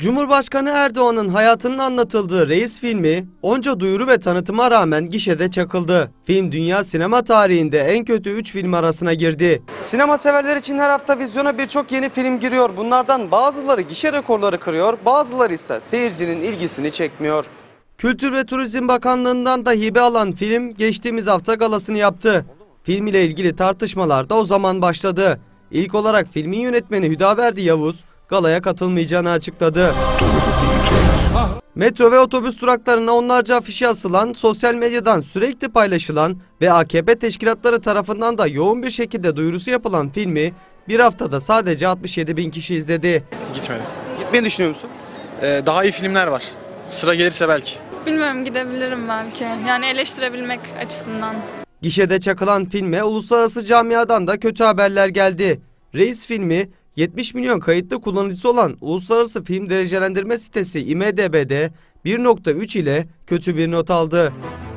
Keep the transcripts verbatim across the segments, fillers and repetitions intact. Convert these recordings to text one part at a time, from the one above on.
Cumhurbaşkanı Erdoğan'ın hayatının anlatıldığı Reis filmi onca duyuru ve tanıtıma rağmen gişede çakıldı. Film dünya sinema tarihinde en kötü üç film arasına girdi. Sinema severler için her hafta vizyona birçok yeni film giriyor. Bunlardan bazıları gişe rekorları kırıyor, bazıları ise seyircinin ilgisini çekmiyor. Kültür ve Turizm Bakanlığı'ndan da hibe alan film geçtiğimiz hafta galasını yaptı. Film ile ilgili tartışmalar da o zaman başladı. İlk olarak filmin yönetmeni Hüdaverdi Yavuz galaya katılmayacağını açıkladı. Metro ve otobüs duraklarına onlarca afişi asılan, sosyal medyadan sürekli paylaşılan ve A K P teşkilatları tarafından da yoğun bir şekilde duyurusu yapılan filmi bir haftada sadece altmış yedi bin kişi izledi. Gitmedi. Gitmeyi düşünüyor musun? Ee, daha iyi filmler var. Sıra gelirse belki. Bilmiyorum, gidebilirim belki. Yani eleştirebilmek açısından. Gişede çakılan filme uluslararası camiadan da kötü haberler geldi. Reis filmi yetmiş milyon kayıtlı kullanıcısı olan uluslararası film derecelendirme sitesi I M D B'de bir nokta üç ile kötü bir not aldı.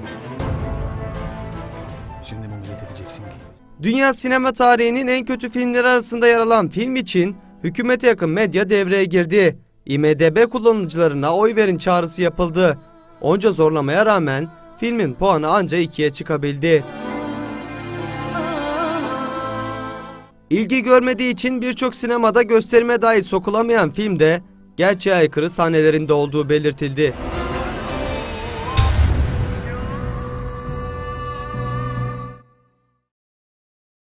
Şimdi mi millet edeceksin ki? Dünya sinema tarihinin en kötü filmleri arasında yer alan film için hükümete yakın medya devreye girdi. I M D B kullanıcılarına oy verin çağrısı yapıldı. Onca zorlamaya rağmen filmin puanı anca ikiye çıkabildi. İlgi görmediği için birçok sinemada gösterime dahi sokulamayan filmde gerçeğe aykırı sahnelerinde olduğu belirtildi.